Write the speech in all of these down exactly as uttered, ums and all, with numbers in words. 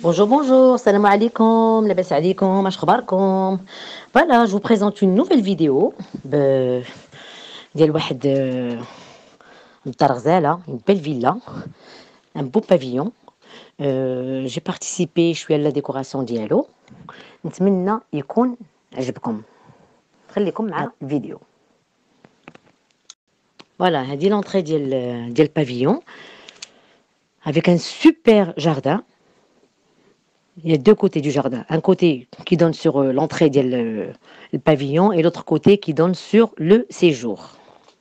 Bonjour, bonjour, salam alaikum, labas alaikum, ashkhabarkom. Voilà, je vous présente une nouvelle vidéo ب- ديال واحد euh, دار غزالة, une belle villa, un beau pavillon. Euh, j'ai participé, je suis à la décoration ديالو. نتمنى يكون عجبكم. خليكم مع الفيديو. Voilà, هذه l'entrée ديال ديال pavillon avec un super jardin. Il y a deux côtés du jardin. Un côté qui donne sur euh, l'entrée du le pavillon et l'autre côté qui donne sur le séjour.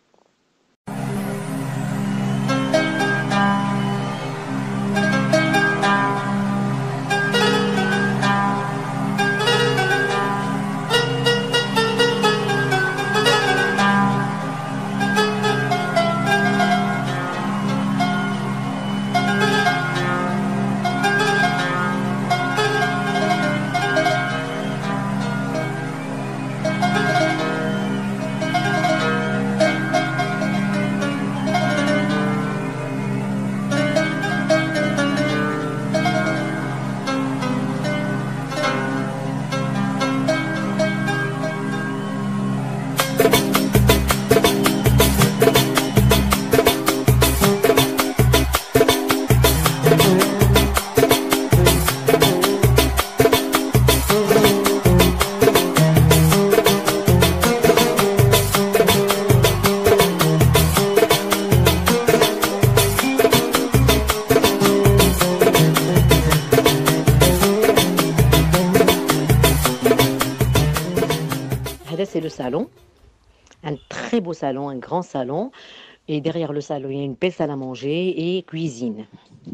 C'est le salon, un très beau salon, un grand salon, et derrière le salon il y a une belle salle à manger et cuisine.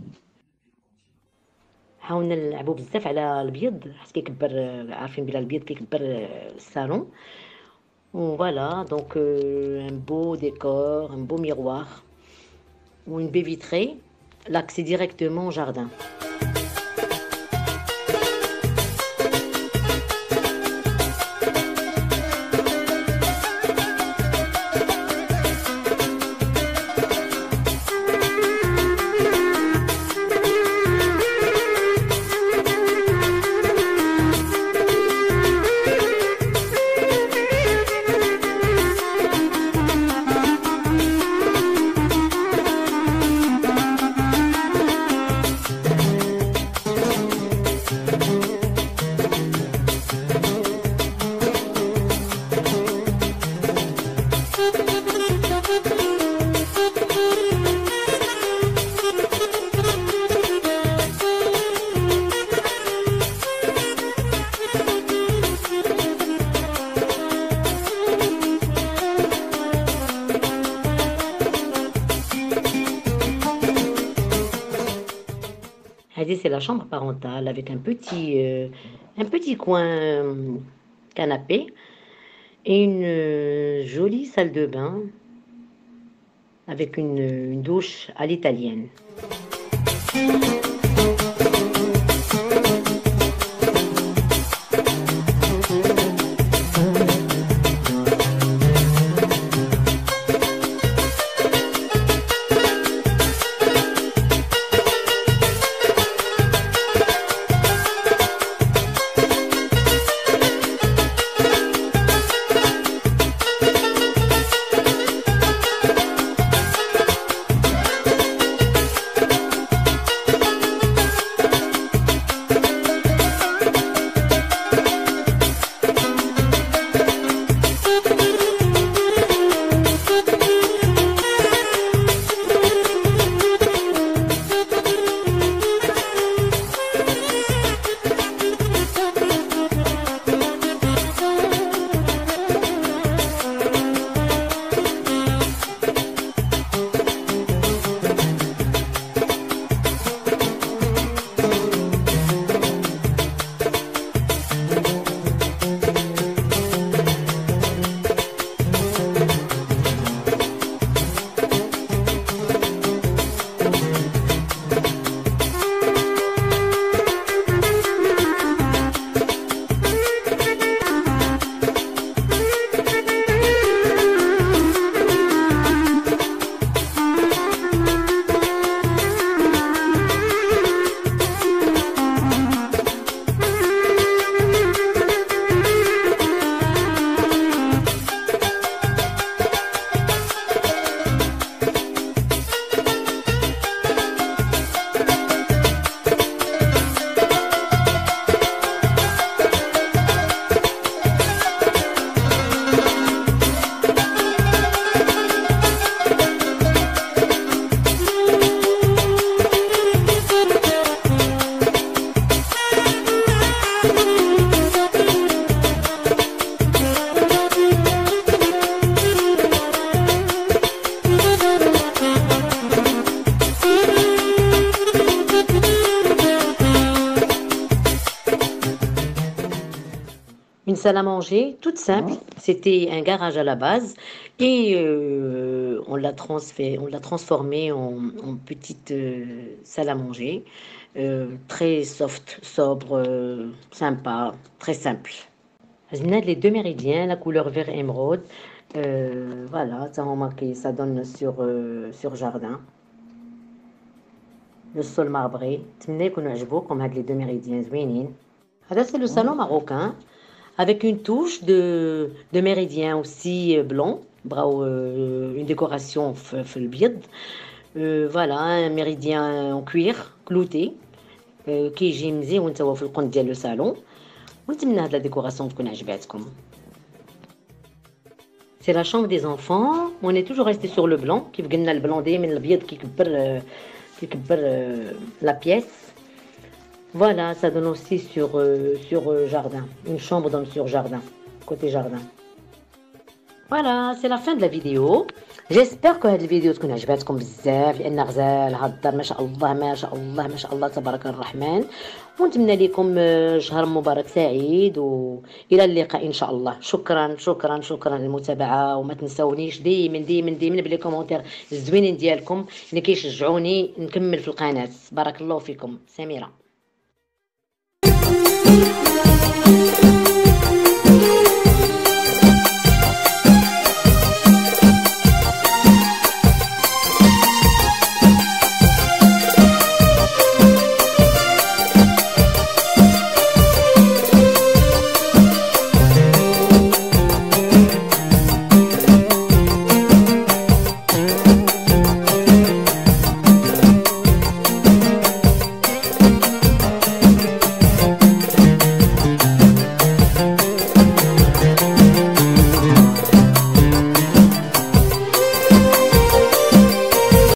حاولنا نلعبوا بزاف على الابيض حيت كيكبر عارفين بلا الابيض كيكبر الصالون. Voilà, donc euh, un beau décor, un beau miroir ou une baie vitrée, l'accès directement au jardin. C'est la chambre parentale avec un petit, euh, un petit coin euh, canapé et une euh, jolie salle de bain avec une, une douche à l'italienne. salle à manger, toute simple. C'était un garage à la base et euh, on l'a transfé- on l'a transformé en, en petite euh, salle à manger. Euh, très soft, sobre, euh, sympa, très simple. J'ai les deux méridiens, la couleur vert émeraude. Euh, voilà, ça remarqué, ça donne sur, euh, sur jardin. Le sol marbré. تمنى يكونوا عجبوكم هاد les deux méridiens زوينين. هذا c'est le salon marocain avec une touche de, de méridien aussi euh, blanc, براو, euh, une décoration في في البيض. Euh, voilà, un méridien en cuir clouté euh, كيجي مزيون توا في القند ديال لو salon. ونتمنى هاد لا ديكوراسيون تكون عجباتكم. C'est la chambre des enfants. On est toujours resté sur le blanc. كيف قلنا البلون دايما الابيض كيكبر كيكبر la pièce. Voilà, ça donne aussi sur euh, sur euh, jardin. Une chambre donne sur jardin, côté jardin. Voilà, c'est la fin de la vidéo. J'espère que هذه الفيديو تكون عجباتكم بزاف لان غزال هاد الدار ما شاء الله ما شاء الله ما شاء الله تبارك الرحمن. ونتمنى لكم شهر مبارك سعيد والى اللقاء ان شاء الله. شكرا شكرا شكرا للمتابعه وما تنسونيش ديما ديما ديما بلي كومونتير الزوينين ديالكم اللي كيشجعوني نكمل في القناه. بارك الله فيكم. سميره.